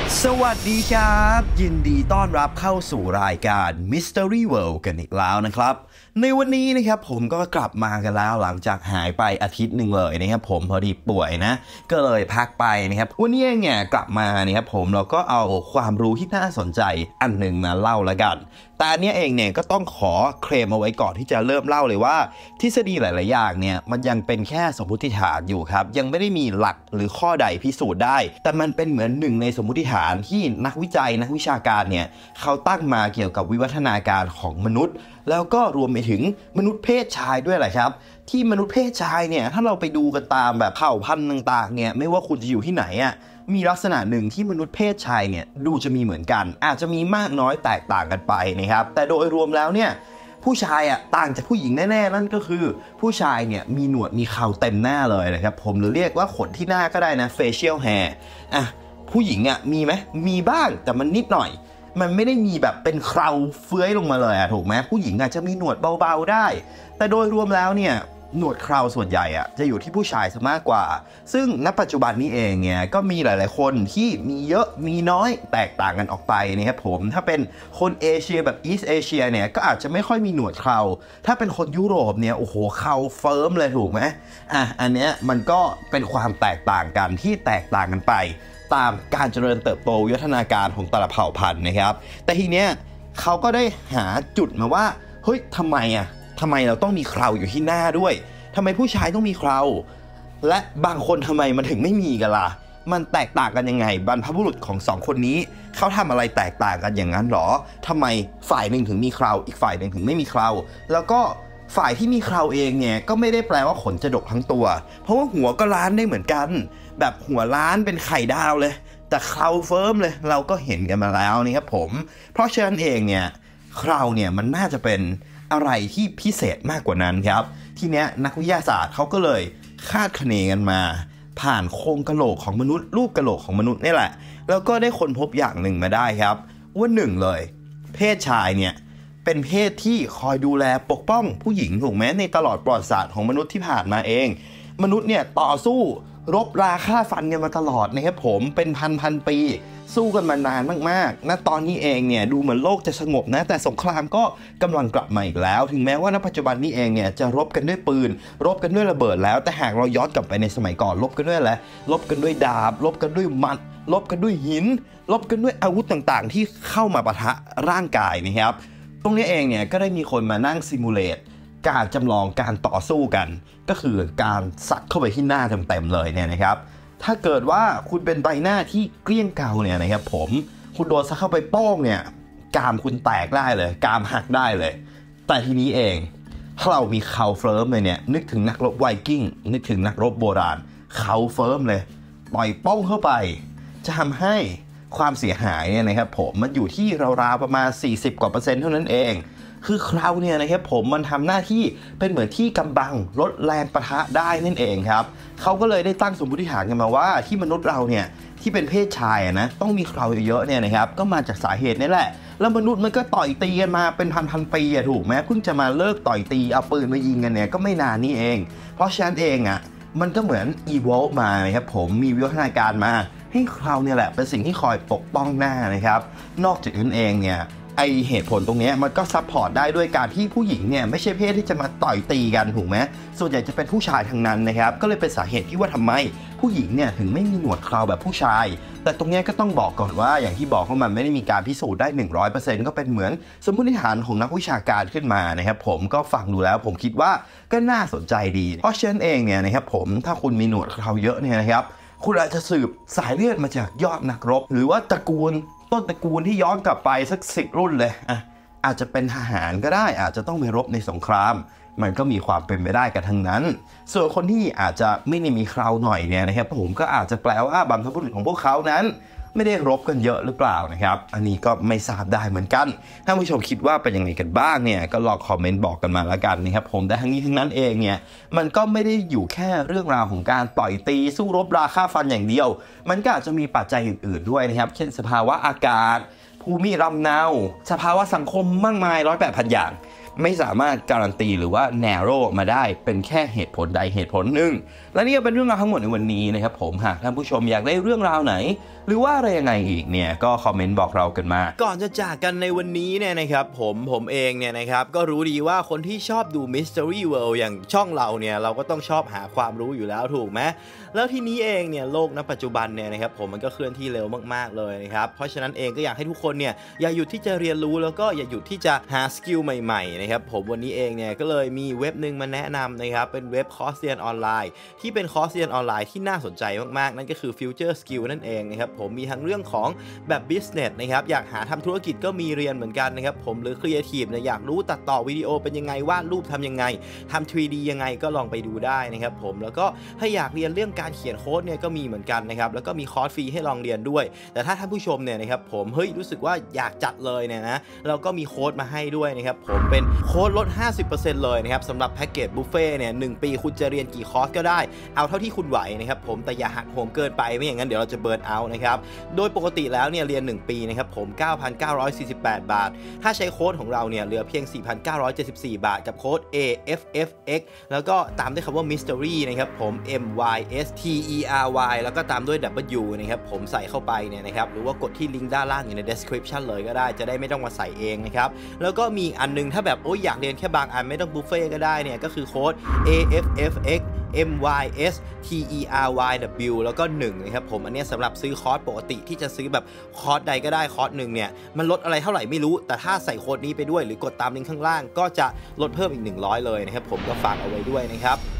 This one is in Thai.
สวัสดีครับยินดีต้อนรับเข้าสู่รายการ Mystery World กันอีกแล้วนะครับในวันนี้นะครับผมก็กลับมากันแล้วหลังจากหายไปอาทิตย์หนึ่งเลยนะครับผมพอดีป่วยนะก็เลยพักไปนะครับวันนี้เนี่ยกลับมานะครับผมเราก็เอาความรู้ที่น่าสนใจอันหนึ่งมาเล่าละกันแต่อันนี้เองเนี่ยก็ต้องขอเคลมเอาไว้ก่อนที่จะเริ่มเล่าเลยว่าทฤษฎีหลายๆอย่างเนี่ยมันยังเป็นแค่สมมติฐานอยู่ครับยังไม่ได้มีหลักหรือข้อใดพิสูจน์ได้แต่มันเป็นเหมือนหนึ่งในสมมติฐานที่นักวิจัยนักวิชาการเนี่ยเขาตั้งมาเกี่ยวกับวิวัฒนาการของมนุษย์แล้วก็รวมไปถึงมนุษย์เพศชายด้วยแหละครับที่มนุษย์เพศชายเนี่ยถ้าเราไปดูกันตามแบบเผ่าพันธุ์ต่างๆเนี่ยไม่ว่าคุณจะอยู่ที่ไหนอ่ะมีลักษณะหนึ่งที่มนุษย์เพศชายเนี่ยดูจะมีเหมือนกันอาจจะมีมากน้อยแตกต่างกันไปนะครับแต่โดยรวมแล้วเนี่ยผู้ชายอ่ะต่างจากผู้หญิงแน่ๆนั่นก็คือผู้ชายเนี่ยมีหนวดมีเคราเต็มหน้าเลยนะครับผมหรือเรียกว่าขนที่หน้าก็ได้นะ facial hair อ่ะผู้หญิงอ่ะมีไหมมีบ้างแต่มันนิดหน่อยมันไม่ได้มีแบบเป็นเคราเฟื้อยลงมาเลยถูกไหมผู้หญิงอาจจะมีหนวดเบาๆได้แต่โดยรวมแล้วเนี่ยหนวดเคราส่วนใหญ่จะอยู่ที่ผู้ชายซะมากกว่าซึ่งณปัจจุบันนี้เองเนี่ยก็มีหลายๆคนที่มีเยอะมีน้อยแตกต่างกันออกไปนะครับผมถ้าเป็นคนเอเชียแบบอีสต์เอเชียเนี่ยก็อาจจะไม่ค่อยมีหนวดเคราถ้าเป็นคนยุโรปเนี่ยโอ้โหเคราเฟิร์มเลยถูกไหมอันเนี้ยมันก็เป็นความแตกต่างกันที่แตกต่างกันไปตามการเจริญเติบโตวิวัฒนาการของแต่ละเผ่าพันธุ์นะครับแต่ทีเนี้ยเขาก็ได้หาจุดมาว่าเฮ้ยทำไมเราต้องมีเคราอยู่ที่หน้าด้วยทำไมผู้ชายต้องมีเคราและบางคนทำไมมันถึงไม่มีกันล่ะมันแตกต่างกันยังไงบรรพบุรุษของสองคนนี้เขาทำอะไรแตกต่างกันอย่างนั้นหรอทำไมฝ่ายหนึ่งถึงมีเคราอีกฝ่ายหนึ่งถึงไม่มีเคราแล้วก็ฝ่ายที่มีเคราเองเนี่ยก็ไม่ได้แปลว่าขนจะดกทั้งตัวเพราะว่าหัวก็ล้านได้เหมือนกันแบบหัวล้านเป็นไข่ดาวเลยแต่เคราเฟิร์มเลยเราก็เห็นกันมาแล้วนี่ครับผมเพราะฉะนั้นเองเนี่ยเคราเนี่ยมันน่าจะเป็นอะไรที่พิเศษมากกว่านั้นครับทีเนี้ยนักวิทยาศาสตร์เขาก็เลยคาดคะเนกันมาผ่านโครงกะโหลกของมนุษย์รูปกะโหลกของมนุษย์นี่แหละแล้วก็ได้ค้นพบอย่างหนึ่งมาได้ครับว่าหนึ่งเลยเพศชายเนี่ยเป็นเพศที่คอยดูแลปกป้องผู้หญิงถูกไหมในตลอดประวัติศาสตร์ของมนุษย์ที่ผ่านมาเองมนุษย์เนี่ยต่อสู้รบราฆ่าฟันกันมาตลอดนะครับผมเป็นพันปีสู้กันมานานมากๆณตอนนี้เองเนี่ยดูเหมือนโลกจะสงบนะแต่สงครามก็กำลังกลับมาอีกแล้วถึงแม้ว่าณปัจจุบันนี้เองเนี่ยจะรบกันด้วยปืนรบกันด้วยระเบิดแล้วแต่หากเราย้อนกลับไปในสมัยก่อนรบกันด้วยอะไรรบกันด้วยดาบรบกันด้วยหมัดรบกันด้วยหินรบกันด้วยอาวุธต่างๆที่เข้ามาปะทะร่างกายนะครับตรงนี้เองเนี่ยก็ได้มีคนมานั่งซิมูเลตการจำลองการต่อสู้กันก็คือการสัดเข้าไปที่หน้าเต็มๆเลยเนี่ยนะครับถ้าเกิดว่าคุณเป็นใบหน้าที่เกลี้ยงเกลาเนี่ยนะครับผมคุณโดนซัดเข้าไปโป้งเนี่ยกรามคุณแตกได้เลยกรามหักได้เลยแต่ทีนี้เองถ้าเรามีเคราเฟิร์มเลยเนี่ยนึกถึงนักรบไวกิ้งนึกถึงนักรบโบราณเคราเฟิร์มเลยต่อยโป้งเข้าไปจะทำให้ความเสียหายเนี่ยนะครับผมมันอยู่ที่ราวๆประมาณ40%กว่าเท่านั้นเองคือเคราเนี่ยนะครับผมมันทำหน้าที่เป็นเหมือนที่กำบังลดแรงปะทะได้นั่นเองครับเขาก็เลยได้ตั้งสมมติฐานกันมาว่าที่มนุษย์เราเนี่ยที่เป็นเพศชายนะต้องมีเคราเยอะๆเนี่ยนะครับก็มาจากสาเหตุนี่แหละแล้วมนุษย์มันก็ต่อยตีกันมาเป็นพันปีถูกไหมเพิ่งจะมาเลิกต่อยตีเอาปืนมายิงกันเนี่ยก็ไม่นานนี่เองเพราะฉะนั้นเองมันก็เหมือน evolve มานะครับผมมีวิวัฒนาการมาให้เคราเนี่ยแหละเป็นสิ่งที่คอยปกป้องหน้านะครับนอกจากนั้นเองเนี่ยไอเหตุผลตรงนี้มันก็ซัพพอร์ตได้ด้วยการที่ผู้หญิงเนี่ยไม่ใช่เพศที่จะมาต่อยตีกันถูกไหมส่วนใหญ่จะเป็นผู้ชายทั้งนั้นนะครับก็เลยเป็นสาเหตุที่ว่าทำไมผู้หญิงเนี่ยถึงไม่มีหนวดเคราแบบผู้ชายแต่ตรงนี้ก็ต้องบอกก่อนว่าอย่างที่บอกว่ามันไม่ได้มีการพิสูจน์ได้ 100% ก็เป็นเหมือนสมมติฐานของนักวิชาการขึ้นมานะครับผมก็ฟังดูแล้วผมคิดว่าก็น่าสนใจดีเพราะฉะนั้นเองเนี่ยนะครับผมถ้าคุณมีหนวดเคราเยอะเนี่ยนะครับคุณอาจจะสืบสายเลือดมาจากยอดนักรบหรือว่าตระกูลต้นตระกูลที่ย้อนกลับไปสัก10 รุ่นเลยอาจจะเป็นทหารก็ได้อาจจะต้องไปรบในสงครามมันก็มีความเป็นไปได้กันทั้งนั้นส่วนคนที่อาจจะไม่ได้มีเคราหน่อยเนี่ยนะครับผมก็อาจจะแปลว่าบรรพบุรุษของพวกเขานั้นไม่ได้รบกันเยอะหรือเปล่านะครับอันนี้ก็ไม่ทราบได้เหมือนกันถ้าผู้ชมคิดว่าเป็นยังไงกันบ้างเนี่ยก็ลองคอมเมนต์บอกกันมาละกันนะครับผมแต่ทั้งนี้ทั้งนั้นเองเนี่ยมันก็ไม่ได้อยู่แค่เรื่องราวของการต่อยตีสู้รบราฆ่าฟันอย่างเดียวมันก็อาจจะมีปัจจัยอื่นๆด้วยนะครับเช่นสภาวะอากาศภูมิลำเนาสภาวะสังคมมากมาย108,000 อย่างไม่สามารถการันตีหรือว่า narrow มาได้เป็นแค่เหตุผลใดเหตุผลหนึ่งและนี่ก็เป็นเรื่องราวทั้งหมดในวันนี้นะครับผมหากท่านผู้ชมอยากได้เรื่องราวไหนหรือว่าอะไรยังไงอีกเนี่ยก็คอมเมนต์บอกเรากันมาก่อนจะจากกันในวันนี้เนี่ยนะครับผมเองเนี่ยนะครับก็รู้ดีว่าคนที่ชอบดู Mystery World อย่างช่องเราเนี่ยเราก็ต้องชอบหาความรู้อยู่แล้วถูกไหมแล้วทีนี้เองเนี่ยโลกณปัจจุบันเนี่ยนะครับผมมันก็เคลื่อนที่เร็วมากๆเลยนะครับเพราะฉะนั้นเองก็อยากให้ทุกคนเนี่ยอย่าหยุดที่จะเรียนรู้แล้วก็อย่าหยุดที่จะหาสกิลใหม่ๆนะครับผมวันนี้เองเนี่ยก็เลยมีเว็บนึงมาแนะนำนะครับเป็นเว็บคอร์สเรียนออนไลน์ที่เป็นคอร์สเรียนออนไลน์ที่น่าสนใจมากๆนั่นก็คือ Future Skill นั่นเองนะครับผมมีทั้งเรื่องของแบบ business นะครับอยากหาทำธุรกิจก็มีเรียนเหมือนกันนะครับผมหรือ Creative เนี่ยอยากรู้ตัดต่อวิดีโอเป็นยังไงวาดรูปทำยังไงทำ 3D ยังไงก็ลองไปดูได้นะครับผมแล้วก็ถ้าอยากเรียนเรื่องการเขียนโค้ดเนี่ยก็มีเหมือนกันนะครับแล้วก็มีคอร์สฟรีให้ลองเรียนด้วยแต่ถ้าท่านผู้ชมเนี่ยนะครับผมรู้สึกว่าอยากจัดเลยเนี่ยนะเราก็มีโค้ดมาให้ด้วยนะครับผมเป็นโค้ดลด 50% เลยนะครับสำหรับแพ็กเกจบุฟเฟ่เนี่ย1 ปีคุณจะเรียนกี่คอร์สก็ได้เอาเท่าที่คุณไหวนะครับผมแต่อย่าหักโหมเกินไปไม่อย่างนั้นเดี๋ยวเราจะเบิร์นเอาท์นะครับโดยปกติแล้วเนี่ยเรียน1 ปีนะครับผม 9,948 บาทถ้าใช้โค้ดของเราเนี่ยเหลือเพียง 4,974 บาทกับโค้ด AFFX แล้วก็ตามด้วยคำว่า Mystery นะครับผม MYSTERY แล้วก็ตามด้วย W นะครับผมใส่เข้าไปเนี่ยนะครับหรือว่ากดที่ลิงก์ด้านล่างอยู่ใน description เลยก็ได้จะได้ไม่ต้องมาใส่เองนะครับแล้วก็มีอันนึงถ้าแบบอยากเรียนแค่บางอันไม่ต้องบุฟเฟ่ก็ได้เนี่ยก็คือโค้ด AFFX MYSTERYW แล้วก็1นะครับผมอันนี้สำหรับซื้อคอร์สปกติที่จะซื้อแบบคอร์สใดก็ได้คอร์สหนึ่งเนี่ยมันลดอะไรเท่าไหร่ไม่รู้แต่ถ้าใส่โค้ดนี้ไปด้วยหรือกดตามลิงก์ข้างล่างก็จะลดเพิ่มอีก100เลยนะครับผมก็ฝากเอาไว้ด้วยนะครับ